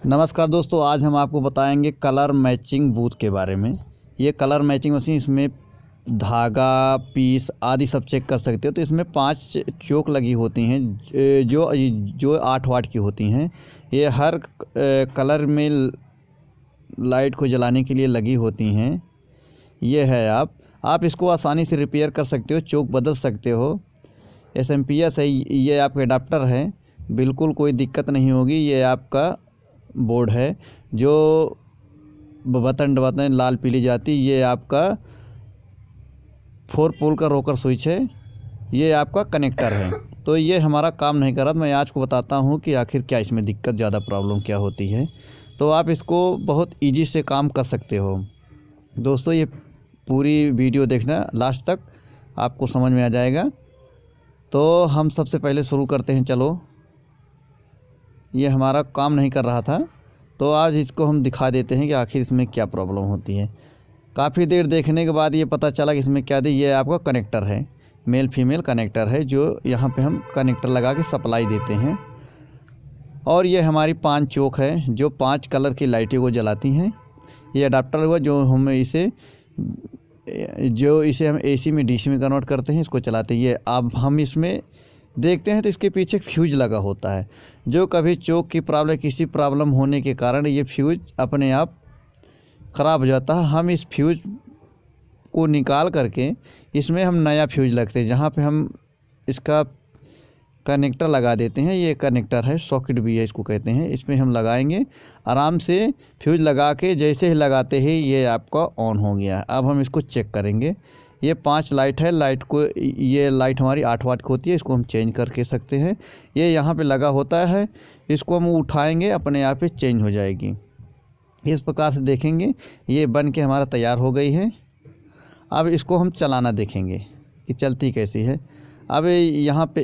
नमस्कार दोस्तों, आज हम आपको बताएंगे कलर मैचिंग बूथ के बारे में। ये कलर मैचिंग मशीन, इसमें धागा, पीस आदि सब चेक कर सकते हो। तो इसमें 5 चोक लगी होती हैं जो जो 8 वाट की होती हैं। ये हर कलर में लाइट को जलाने के लिए लगी होती हैं। ये है आप इसको आसानी से रिपेयर कर सकते हो, चोक बदल सकते हो। SMPS है, ये आपका अडाप्टर है, बिल्कुल कोई दिक्कत नहीं होगी। ये आपका बोर्ड है जो बटन लाल पीली जाती, ये आपका 4 पोल का रोकर स्विच है, ये आपका कनेक्टर है। तो ये हमारा काम नहीं कर रहा। मैं आज को बताता हूँ कि आखिर क्या इसमें दिक्कत, ज़्यादा प्रॉब्लम क्या होती है। तो आप इसको बहुत इजी से काम कर सकते हो। दोस्तों, ये पूरी वीडियो देखना लास्ट तक, आपको समझ में आ जाएगा। तो हम सबसे पहले शुरू करते हैं। चलो, ये हमारा काम नहीं कर रहा था, तो आज इसको हम दिखा देते हैं कि आखिर इसमें क्या प्रॉब्लम होती है। काफ़ी देर देखने के बाद ये पता चला कि इसमें क्या दी। ये आपका कनेक्टर है, मेल फीमेल कनेक्टर है, जो यहाँ पे हम कनेक्टर लगा के सप्लाई देते हैं। और ये हमारी 5 चोक है जो 5 कलर की लाइटें को जलाती हैं। ये अडाप्टर हुआ जो इसे हम AC में DC में कन्वर्ट करते हैं, इसको चलाते हैं। ये अब हम इसमें देखते हैं तो इसके पीछे फ्यूज लगा होता है, जो कभी चोक की प्रॉब्लम, किसी प्रॉब्लम होने के कारण ये फ्यूज अपने आप ख़राब हो जाता है। हम इस फ्यूज को निकाल करके इसमें हम नया फ्यूज लगते हैं, जहाँ पे हम इसका कनेक्टर लगा देते हैं। ये कनेक्टर है, सॉकेट भी है इसको कहते हैं। इसमें हम लगाएंगे आराम से, फ्यूज लगा के जैसे ही लगाते ही ये आपका ऑन हो गया। अब हम इसको चेक करेंगे। ये 5 लाइट है, लाइट को, ये लाइट हमारी 8 वाट की होती है, इसको हम चेंज करके सकते हैं। ये यहाँ पे लगा होता है, इसको हम उठाएंगे, अपने आप ही चेंज हो जाएगी। इस प्रकार से देखेंगे, ये बन के हमारा तैयार हो गई है। अब इसको हम चलाना देखेंगे कि चलती कैसी है। अब यहाँ पे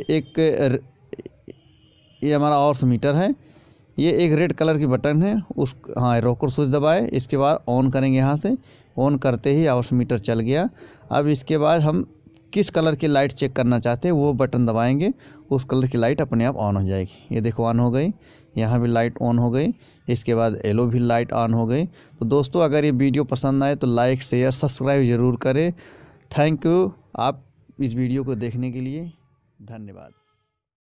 ये हमारा ऑर्स मीटर है, ये एक रेड कलर की बटन है, रोकर स्विच दबाए, इसके बाद ऑन करेंगे। यहाँ से ऑन करते ही आवर्स मीटर चल गया। अब इसके बाद हम किस कलर की लाइट चेक करना चाहते हैं वो बटन दबाएंगे, उस कलर की लाइट अपने आप ऑन हो जाएगी। ये देखो ऑन हो गई, यहाँ भी लाइट ऑन हो गई, इसके बाद येलो भी लाइट ऑन हो गई। तो दोस्तों, अगर ये वीडियो पसंद आए तो लाइक, शेयर, सब्सक्राइब ज़रूर करें। थैंक यू आप इस वीडियो को देखने के लिए। धन्यवाद।